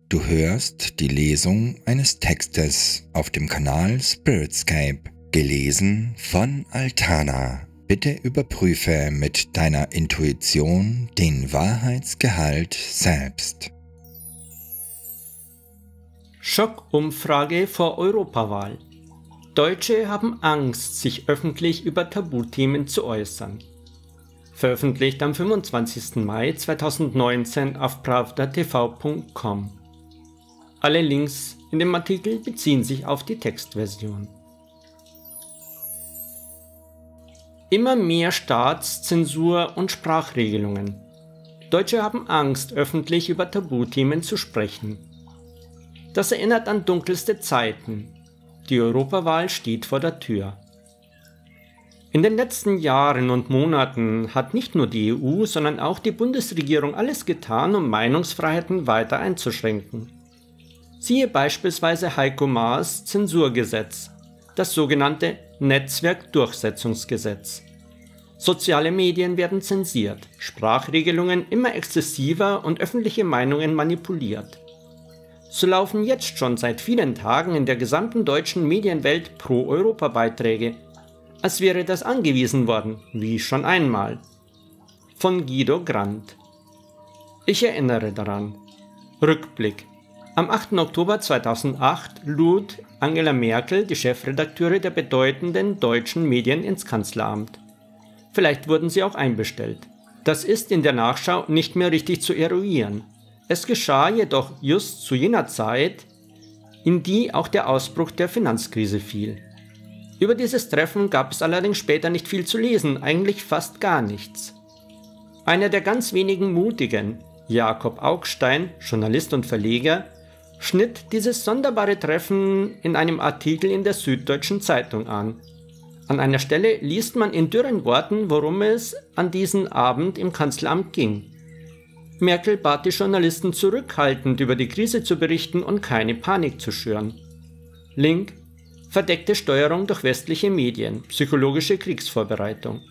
Du hörst die Lesung eines Textes auf dem Kanal Spiritscape, gelesen von Altana. Bitte überprüfe mit deiner Intuition den Wahrheitsgehalt selbst. Schockumfrage vor Europawahl. Deutsche haben Angst, sich öffentlich über Tabuthemen zu äußern. Veröffentlicht am 25. Mai 2019 auf pravdatv.com. Alle Links in dem Artikel beziehen sich auf die Textversion. Immer mehr Staatszensur und Sprachregelungen. Deutsche haben Angst, öffentlich über Tabuthemen zu sprechen. Das erinnert an dunkelste Zeiten. Die Europawahl steht vor der Tür. In den letzten Jahren und Monaten hat nicht nur die EU, sondern auch die Bundesregierung alles getan, um Meinungsfreiheiten weiter einzuschränken. Siehe beispielsweise Heiko Maas Zensurgesetz, das sogenannte Netzwerkdurchsetzungsgesetz. Soziale Medien werden zensiert, Sprachregelungen immer exzessiver und öffentliche Meinungen manipuliert. So laufen jetzt schon seit vielen Tagen in der gesamten deutschen Medienwelt Pro-Europa-Beiträge, als wäre das angewiesen worden, wie schon einmal. Von Guido Grant. Ich erinnere daran. Rückblick. Am 8. Oktober 2008 lud Angela Merkel die Chefredakteure der bedeutenden deutschen Medien ins Kanzleramt. Vielleicht wurden sie auch einbestellt. Das ist in der Nachschau nicht mehr richtig zu eruieren. Es geschah jedoch just zu jener Zeit, in die auch der Ausbruch der Finanzkrise fiel. Über dieses Treffen gab es allerdings später nicht viel zu lesen, eigentlich fast gar nichts. Einer der ganz wenigen Mutigen, Jakob Augstein, Journalist und Verleger, schnitt dieses sonderbare Treffen in einem Artikel in der Süddeutschen Zeitung an. An einer Stelle liest man in dürren Worten, worum es an diesem Abend im Kanzleramt ging. Merkel bat die Journalisten zurückhaltend über die Krise zu berichten und keine Panik zu schüren. Link: verdeckte Steuerung durch westliche Medien, psychologische Kriegsvorbereitung.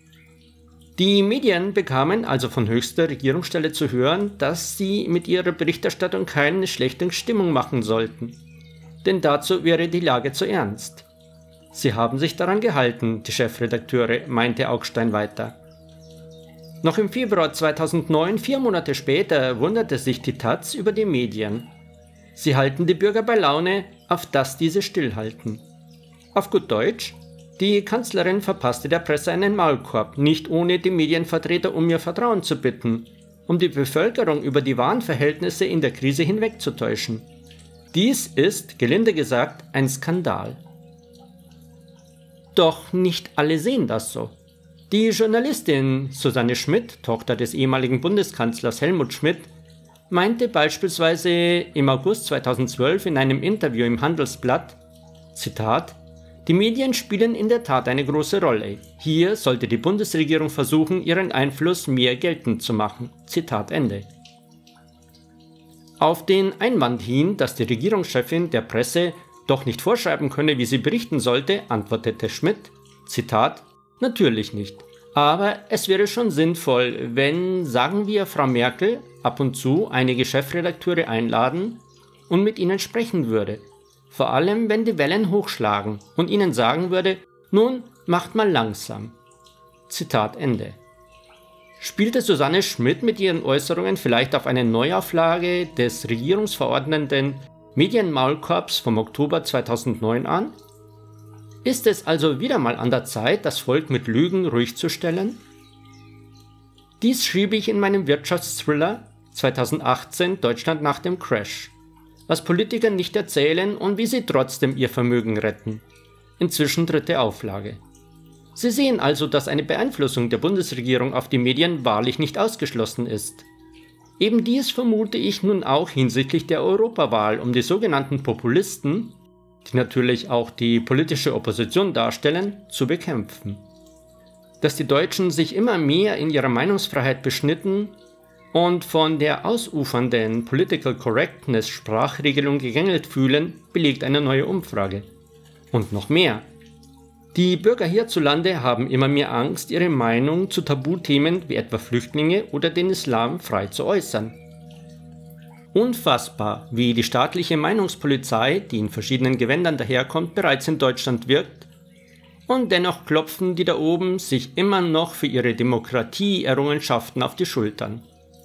Die Medien bekamen also von höchster Regierungsstelle zu hören, dass sie mit ihrer Berichterstattung keine schlechte Stimmung machen sollten. Denn dazu wäre die Lage zu ernst. Sie haben sich daran gehalten, die Chefredakteure, meinte Augstein weiter. Noch im Februar 2009, 4 Monate später, wunderte sich die taz über die Medien. Sie halten die Bürger bei Laune, auf dass diese stillhalten. Auf gut Deutsch: Die Kanzlerin verpasste der Presse einen Maulkorb, nicht ohne die Medienvertreter um ihr Vertrauen zu bitten, um die Bevölkerung über die wahren Verhältnisse in der Krise hinwegzutäuschen. Dies ist, gelinde gesagt, ein Skandal. Doch nicht alle sehen das so. Die Journalistin Susanne Schmidt, Tochter des ehemaligen Bundeskanzlers Helmut Schmidt, meinte beispielsweise im August 2012 in einem Interview im Handelsblatt, Zitat: Die Medien spielen in der Tat eine große Rolle. Hier sollte die Bundesregierung versuchen, ihren Einfluss mehr geltend zu machen. Zitat Ende. Auf den Einwand hin, dass die Regierungschefin der Presse doch nicht vorschreiben könne, wie sie berichten sollte, antwortete Schmidt, Zitat: Natürlich nicht. Aber es wäre schon sinnvoll, wenn, sagen wir, Frau Merkel ab und zu einige Chefredakteure einladen und mit ihnen sprechen würde. Vor allem, wenn die Wellen hochschlagen und ihnen sagen würde, nun, macht mal langsam. Zitat Ende. Spielte Susanne Schmidt mit ihren Äußerungen vielleicht auf eine Neuauflage des regierungsverordneten Medienmaulkorbs vom Oktober 2009 an? Ist es also wieder mal an der Zeit, das Volk mit Lügen ruhig zu stellen? Dies schrieb ich in meinem Wirtschaftsthriller 2018 Deutschland nach dem Crash. Was Politiker nicht erzählen und wie sie trotzdem ihr Vermögen retten. Inzwischen 3. Auflage. Sie sehen also, dass eine Beeinflussung der Bundesregierung auf die Medien wahrlich nicht ausgeschlossen ist. Eben dies vermute ich nun auch hinsichtlich der Europawahl, um die sogenannten Populisten, die natürlich auch die politische Opposition darstellen, zu bekämpfen. Dass die Deutschen sich immer mehr in ihrer Meinungsfreiheit beschnitten und von der ausufernden Political Correctness Sprachregelung gegängelt fühlen, belegt eine neue Umfrage. Und noch mehr. Die Bürger hierzulande haben immer mehr Angst, ihre Meinung zu Tabuthemen wie etwa Flüchtlinge oder den Islam frei zu äußern. Unfassbar, wie die staatliche Meinungspolizei, die in verschiedenen Gewändern daherkommt, bereits in Deutschland wirkt, und dennoch klopfen die da oben sich immer noch für ihre Demokratie-Errungenschaften auf die Schultern.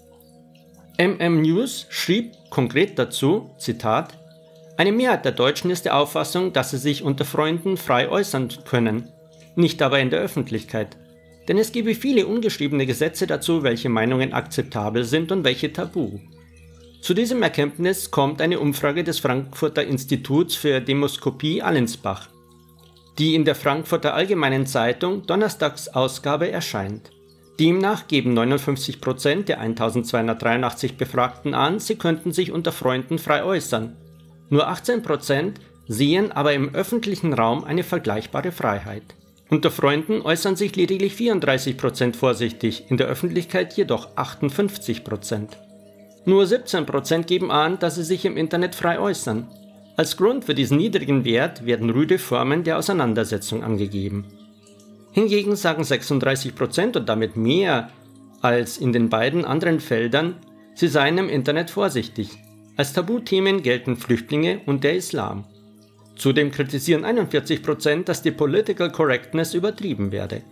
News schrieb konkret dazu, Zitat, eine Mehrheit der Deutschen ist der Auffassung, dass sie sich unter Freunden frei äußern können, nicht aber in der Öffentlichkeit. Denn es gebe viele ungeschriebene Gesetze dazu, welche Meinungen akzeptabel sind und welche tabu. Zu diesem Erkenntnis kommt eine Umfrage des Frankfurter Instituts für Demoskopie Allensbach, die in der Frankfurter Allgemeinen Zeitung Donnerstagsausgabe erscheint. Demnach geben 59% der 1283 Befragten an, sie könnten sich unter Freunden frei äußern. Nur 18% sehen aber im öffentlichen Raum eine vergleichbare Freiheit. Unter Freunden äußern sich lediglich 34% vorsichtig, in der Öffentlichkeit jedoch 58%. Nur 17% geben an, dass sie sich im Internet frei äußern. Als Grund für diesen niedrigen Wert werden rüde Formen der Auseinandersetzung angegeben. Hingegen sagen 36% und damit mehr als in den beiden anderen Feldern, sie seien im Internet vorsichtig. Als Tabuthemen gelten Flüchtlinge und der Islam. Zudem kritisieren 41%, dass die Political Correctness übertrieben werde.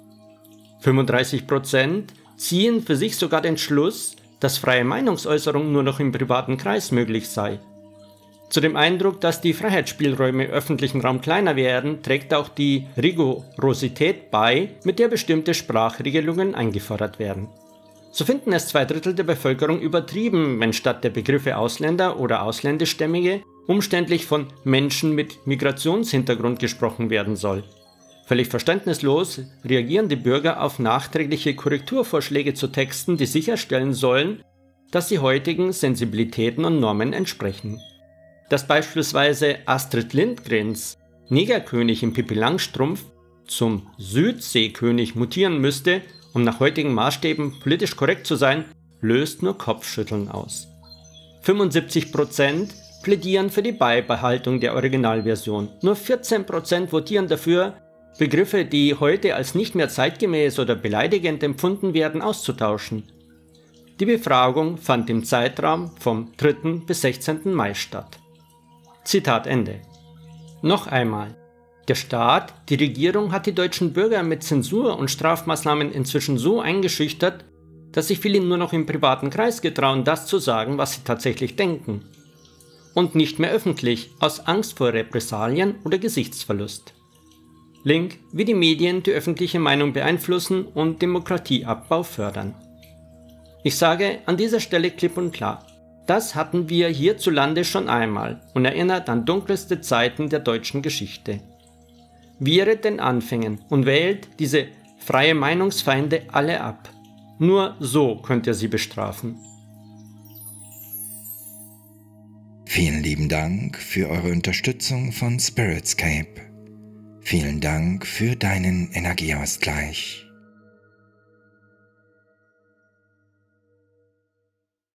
35% ziehen für sich sogar den Schluss, dass freie Meinungsäußerung nur noch im privaten Kreis möglich sei. Zu dem Eindruck, dass die Freiheitsspielräume im öffentlichen Raum kleiner werden, trägt auch die Rigorosität bei, mit der bestimmte Sprachregelungen eingefordert werden. So finden es 2/3 der Bevölkerung übertrieben, wenn statt der Begriffe Ausländer oder Ausländischstämmige umständlich von Menschen mit Migrationshintergrund gesprochen werden soll. Völlig verständnislos reagieren die Bürger auf nachträgliche Korrekturvorschläge zu Texten, die sicherstellen sollen, dass sie heutigen Sensibilitäten und Normen entsprechen. Dass beispielsweise Astrid Lindgrens Negerkönig im Pippi Langstrumpf zum Südseekönig mutieren müsste, um nach heutigen Maßstäben politisch korrekt zu sein, löst nur Kopfschütteln aus. 75% plädieren für die Beibehaltung der Originalversion. Nur 14% votieren dafür, Begriffe, die heute als nicht mehr zeitgemäß oder beleidigend empfunden werden, auszutauschen. Die Befragung fand im Zeitraum vom 3. bis 16. Mai statt. Zitat Ende. Noch einmal. Der Staat, die Regierung hat die deutschen Bürger mit Zensur und Strafmaßnahmen inzwischen so eingeschüchtert, dass sich viele nur noch im privaten Kreis getrauen, das zu sagen, was sie tatsächlich denken. Und nicht mehr öffentlich, aus Angst vor Repressalien oder Gesichtsverlust. Link, wie die Medien die öffentliche Meinung beeinflussen und Demokratieabbau fördern. Ich sage an dieser Stelle klipp und klar, das hatten wir hierzulande schon einmal und erinnert an dunkelste Zeiten der deutschen Geschichte. Wehret den Anfängen und wählt diese freie Meinungsfeinde alle ab. Nur so könnt ihr sie bestrafen. Vielen lieben Dank für eure Unterstützung von Spiritscape. Vielen Dank für deinen Energieausgleich.